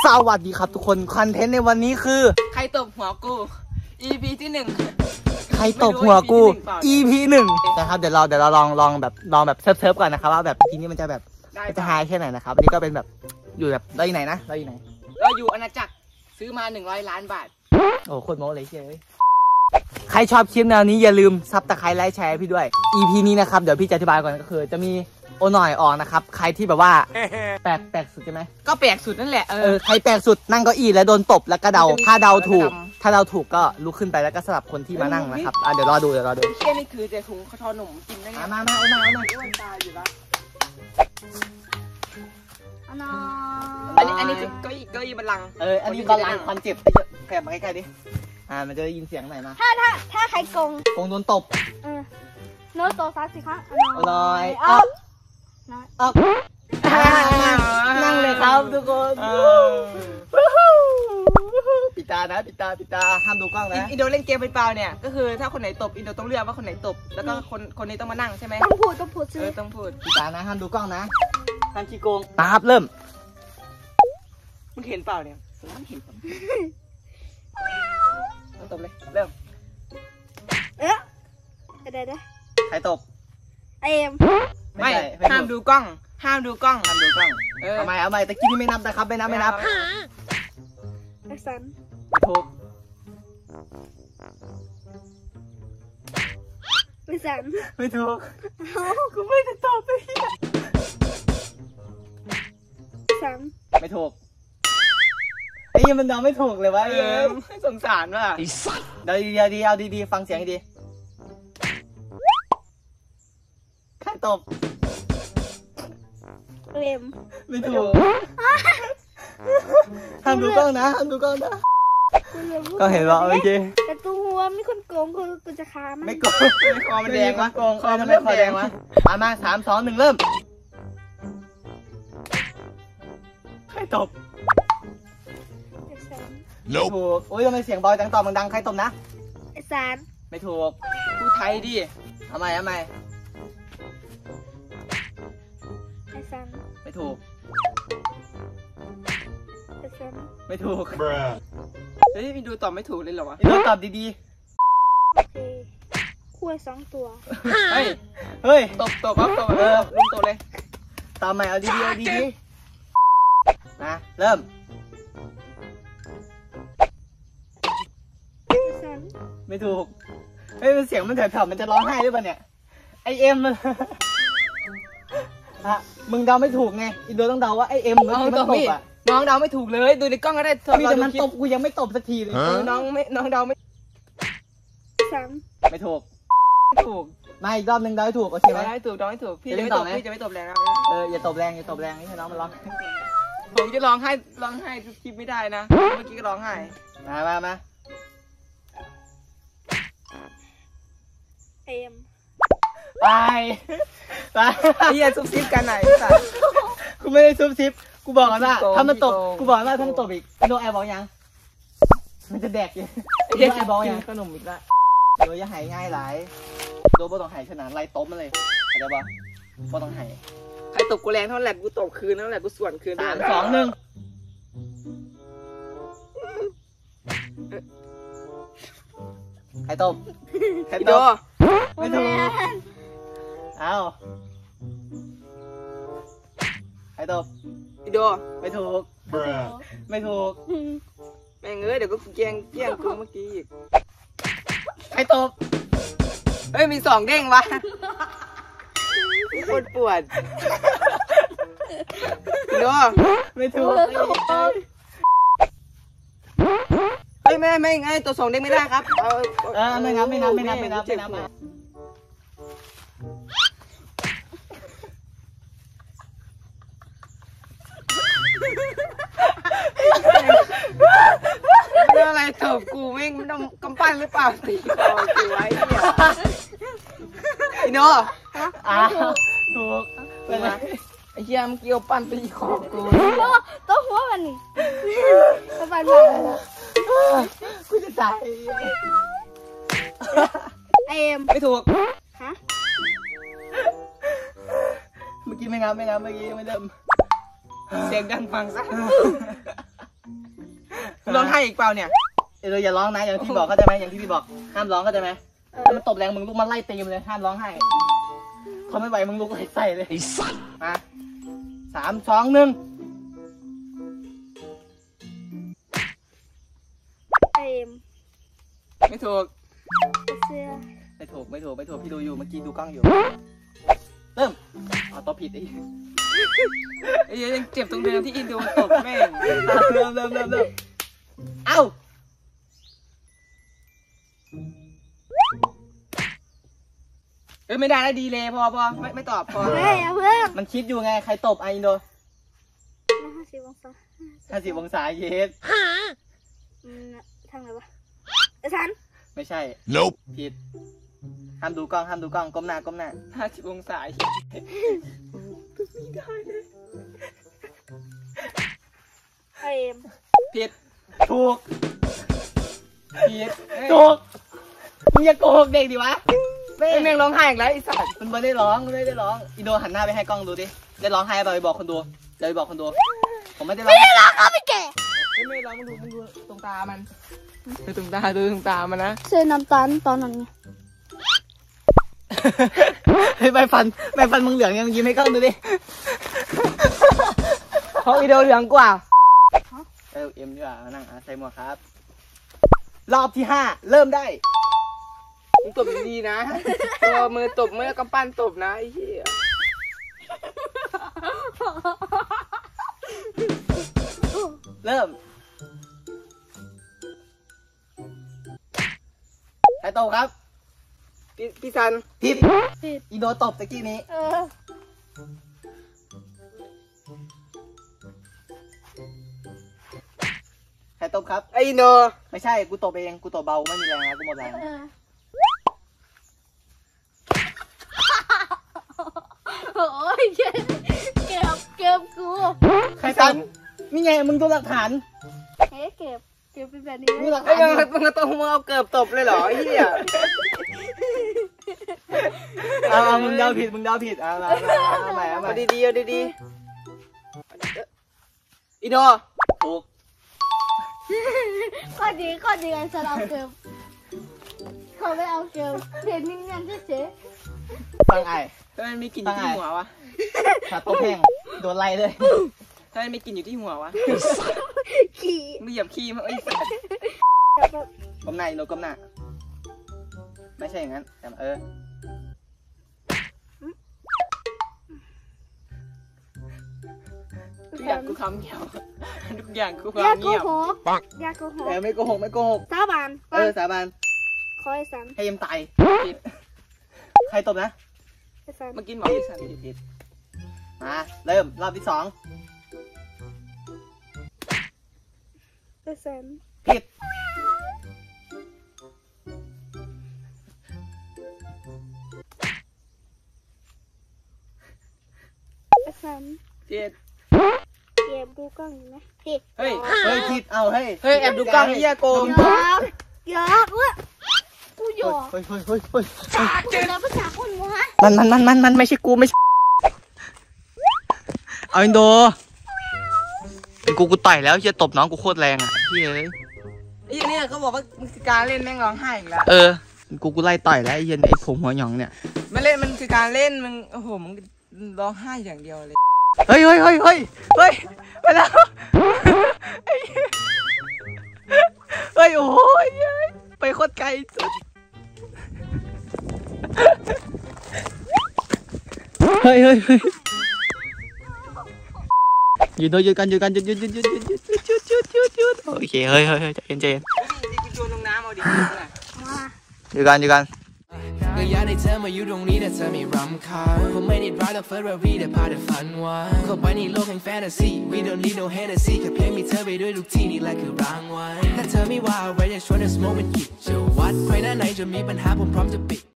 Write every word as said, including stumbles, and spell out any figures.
สวัสดีครับทุกคนคอนเทนต์ในวันนี้คือใครตบหัวกู อี พี ที่หนึ่งใครตบหัวกู อี พี หนึ่งนะครับเดี๋ยวเราเดี๋ยวเราลองลองแบบลองแบบเซิร์ฟเซิร์ฟก่อนนะครับว่าแบบทีนี้มันจะแบบจะหายแค่ไหนนะครับอันนี้ก็เป็นแบบอยู่แบบเราอยู่ไหนนะเราอยู่ไหนเราอยู่อาณาจักรซื้อมาหนึ่งร้อยล้านบาทโอ้โคตรโม้เลยเฮ้ยใครชอบคลิปแนวนี้อย่าลืมซับตะไคร้ไลค์แชร์พี่ด้วย อี พี นี้นะครับเดี๋ยวพี่จะอธิบายก่อนก็คือจะมีโอหน่อยออกนะครับใครที่แบบว่าแปลกแปลกสุดใช่ไหมก็แปลกสุดนั่นแหละเออใครแปลกสุดนั่งเก้าอี้แล้วโดนตบแล้วก็เดาถ้าเดาถูกถ้าเดาถูกก็ลุกขึ้นไปแล้วก็สลับคนที่มานั่งนะครับอ่ะเดี๋ยวรอดูเดี๋ยวรอดูเชี่ยนี่คือจะถุงข้าวทอหนุ่มกินได้ไงมามาเอามาเอามาอ้วนตายอยู่ละอันนี้อันนี้คือเก้าอี้เก้าอี้บัลลังก์เอออันนี้บัลลังก์คอนเจ็บแกะมาใกล้ๆดิอ่ามันจะได้ยินเสียงไหนมาถ้าถ้าถ้าใครโกงโกงโดนตบเออโน้ตโตซักสิคะอร่อยอัพอัพนั่งเลยครับทุกคนปิดตานะปิดตาปิดตาห้ามดูกล้องนะอินโดเล่นเกมไปเปล่าเนี่ยก็คือถ้าคนไหนตบอินโดต้องเลือกว่าคนไหนตบแล้วก็คนคนนี้ต้องมานั่งใช่ไหมต้องพูดต้องพูดเออต้องพูดปิดตานะห้ามดูกล้องนะห้ามขี้โกงตาครับเริ่มมึงเห็นเปล่าเนี่ยมึงเห็นต้องตบเลยเริ่มเอ๊ะเดี๋ยวเดี๋ยวใครตบเอ็มไม่ห้ามดูกล้องห้ามดูกล้องห้ามดูกล้องเอาใหม่เอาใหม่ตะกี้นี่ไม่นับนะครับไม่นับไม่นับไอ้สันไม่ถูกไอ้สันไม่ถูกกูไม่ได้ตอบไปสันไม่ถูกไอ้ยังมันเดาไม่ถูกเลยวะเออสงสารว่ะเดี๋ยวดีเดี๋ยวดีเอาดีๆฟังเสียงดีใครตบเอ็มไม่ถูกห้ามดูกล้องนะห้ามดูกล้องนะก็เห็นว่าโอเคแต่ตัวหัวมีคนโกงคือกูจะฆ่ามันไม่โกงคอมันแดงวะโกงคอมันไม่คอแดงวะมามาสามสองหนึ่งเริ่มใครตบไม่ถูกโอ้ยทำไมเสียงบอยจังตอบมันดังใครตบนะไอ้สารไม่ถูกพูดไทยดิเอาใหม่เอาใหม่ไอ้สารไม่ถูกไอ้สารไม่ถูกเฮ้ยดูตอบไม่ถูกเลยเหรอวะดูตอบดีๆโอเคคุยสองตัวเฮ้ยเฮ้ยตบตบครับตบเออลุงตบเลยตอบใหม่เอาดีๆเอาดีๆนะเริ่มไม่ถูกเฮ้ยมันเสียงมันแถวๆมันจะร้องไห้หรือเปล่าเนี่ยไอเอ็มมันฮะมึงเดาไม่ถูกไงอินโดต้องเดาว่าไอเอ็มมันตบอ่ะน้องเดาไม่ถูกเลยดูในกล้องก็ได้มีแต่มันตบกูยังไม่ตบสักทีเลยน้องไม่น้องเดาไม่สามไม่ถูกถูกมาอีกรอบหนึ่งเดาให้ถูกโอเคไหมได้ถูกเดาให้ถูกพี่จะไม่ตบพี่จะไม่ตบแรงนะเอออย่าตบแรงอย่าตบแรงนี่ให้น้องมันร้องผมจะร้องไห้ร้องไห้ทุกคลิปไม่ได้นะเมื่อกี้ก็ร้องไห้มามามาเอ็มไปไปพี่อย่าซุบซิบกันไหนสัตว์กูไม่ได้ซุบซิบกูบอกกันว่าถ้ามันตบกูบอกว่าถ้ามันตบอีกโดนแอร์บอกยังมันจะแดกยังโดนแอร์บอกยังขนมอีกละโดยอย่าหายง่ายหลายโดนบ่ต้องหายขนาดไล่ตบมาเลยเข้าใจปะบ่ต้องหายใครตบกูแรงเท่าไหร่กูตบคืนเท่าไหร่กูส่วนคืนสามสองหนึ่งใครตบใครตบไม่ถูกเอาใครตบอีโดไม่ถูกไม่ถูกแม่งเอ้ยเดี๋ยวก็แกงแกงกูเมื่อกี้อีกใครตบเฮ้ยมีสองเด้งวะปวดปวดอีโดไม่ถูกเฮ้ยไม่ไม่ไงตัวสองเด้งไม่ได้ครับเอาเออไม่นับไม่นับไม่นับไม่นับไม่นับเรื่องอะไรตบกูแม่งมันต้องกำปั้นหรือเปล่าตีคอกูไว้เนี่ยอีโนอ่ะถูกเป็นไงไอ้เหี้ยมันเกี่ยวปั้นตีคอกูตัวหัวมันนี่ตัวปั้นมันกูจะตายเอ็มไม่ถูกฮะเมื่อกี้ไม่งับไม่งับเมื่อกี้ยังไม่เริ่มเสียงดังฟังซะร้องไห้อีกเปล่าเนี่ยเอออย่าร้องนะอย่างที่บอกเข้าใจไหมอย่างที่พี่บอกห้ามร้องเข้าใจไหมถ้ามันตบแรงมึงลุกมาไล่ตีมเลยห้ามร้องไห้ทนไม่ไหวมึงลุกไล่ใส่เลยไอ้สัสมาสามสองหนึ่งเอ็มไม่ถูกเสื้อไม่ถูกไม่ถูกไม่ถูกพี่ดูอยู่เมื่อกี้ดูกล้องอยู่เริ่มเอาตัวผิดไอ้ไอ้เหี้ยยังเจ็บตรงเดิมที่อินโดนตบแม่งเริ่มเริ่มเริ่มเริ่มเอ้าเอ้ยไม่ได้แล้วดีเลยพอพอไม่ไม่ตอบพอเฮ้ยอย่าเพิ่งมันคิดอยู่ไงใครตบไออินโดห้าสิบองศาห้าสิบองศาเยสอืมทางไหนวะไอ้สันไม่ใช่ nope ผิดห้ามดูกล้องห้ามดูกล้องก้มหน้าก้มหน้าห้าสิบองศาเอ็มผิดถูกผิดถูกมึงอย่าโกหกเด็กดิวะแม่งแม่งร้องไห้อีกแล้วไอ้สัสมันไม่ได้ร้องมันไม่ได้ร้องอินโดหันหน้าไปให้กล้องดูดิได้ร้องไห้เปล่าไปบอกคนดูเดี๋ยวไปบอกคนดูผมไม่ได้ร้องไม่ได้รักเขาไปแก่ไม่ไม่ร้องมึงดูมึงดูตรงตามันดูตรงตาดูตรงตามันนะเสื้อน้ำตาลตอนนั้นไงเฮ้ยใบฟันใบฟันมึงเหลืองยังยิ้มให้กล้องดูดิเพราะวิดีโอเหลืองกว่าเออเอ็มดีกว่านั่งอ่ะใส่หมวกครับ รอบที่ห้าเริ่มได้มึงตบดีๆนะตัวมือตบมือกำปั้นตบนะไอ้เหี้ยเริ่มใครตบครับพี่พี่ซันผิดอินโดตบตะกี้นี้เออใครตบครับไอ้อินโดไม่ใช่กูตบเองกูตบเบาไม่มีแรงนะกูหมดแรงเออโอ้ยเก็บเก็บเก็บกูใครตันนี่ไงมึงดูหลักฐานเฮ้ยเก็บเก็บเป็นแบบนี้ดูหลักไอ้ฐานมึงมึงก็ต้องมึงเอาเกือบตบเลยเหรอไอ้เหี้ยเอาเอามึงเดาผิดมึงเดาผิดเอามาเอาใหม่เอาใหม่เอาดีๆเอาดีๆอินโดถูกข้อดีข้อดีไอ้สลับเก็บเขาไม่เอาเก็บเห็นนิ่งๆเฉยฟังไอ้ทำไมมีกลิ่นอยู่ที่หัววะขาตบแห้งโดนไล่เลยทำไมมีกลิ่นอยู่ที่หัววะๆขี่มึงเหยียบขี้มั้งไอ้สัสก้มหน้าอินโดก้มหน้าไม่ใช่อย่างนั้นแต่เออทุกอย่างกูคำเงียบทุกอย่างกูอย่าคำโกเงียบหกอย่าโกหกเออไม่โกหกไม่โกหกสาบานเออสาบานขอไอ้สันให้เอ็มตายผิดใครตบนะไอ้สันเมื่อกี้บอกไอ้สัสผิดผิดมาเริ่มรอบที่สองไอ้สันผิดไอ้สันเจ็ดเก็บดูกล้องอยู่นะผิดเฮ้ยเฮ้ยผิดเอาเฮ้ยเฮ้ยแอบดูกล้องไอ้เหี้ยโกงหยอกหยอกเว้ยกูหยอกเฮ้ยเฮ้ยเฮ้ยเฮ้ยเจอแล้วภาษาคนวะมันมันมันมันมันไม่ใช่กูไม่ใช่เอาอินโดเป็นกูกูต่อยแล้วเฮียตบน้องกูโคตรแรงอ่ะเฮียไอ้เนี่ยเขาบอกว่ามันคือการเล่นแม่งร้องไห้อีกแล้วเออกูกูไล่ต่อยแล้วไอ้เฮียไอ้ผมหัวหยองเนี่ยมันเล่นมันคือการเล่นมึงโอ้โหมึงร้องไห้อย่างเดียวเลยเฮ้ยเฮ้ยเฮ้ยเฮ้ยเฮ้ยไปแล้วเฮ้ยโอ้ยไปโคตรไกลสุดเฮ้ยเฮ้ยเฮ้ยยืนยืนกันยืนกันยืนยืนยืนยืนยืนยืนยืนยืนยืนยืนยืนโอเคเฮ้ยเฮ้ยเฮ้ยใจเย็นใจเย็นนี่กูโยนลงน้ำเอาดิมายืนกันยืนกันก็อยากได้เธอมาอยู่ตรงนี้แต่เธอไม่รำคาญคงไม่ได้รักแต่เฟอร์รารี่แต่พาแต่ฝันหวานเข้าไปในโลกแห่งแฟนตาซี We don't need no Hennessy แค่เพียงมีเธอไปด้วยทุกที่นี่แหละคือรางวัลถ้าเธอไม่ว่าอะไรจะชวนเธอ smoke with you จะวัดใครหน้าไหนจะมีปัญหาผมพร้อมจะปิด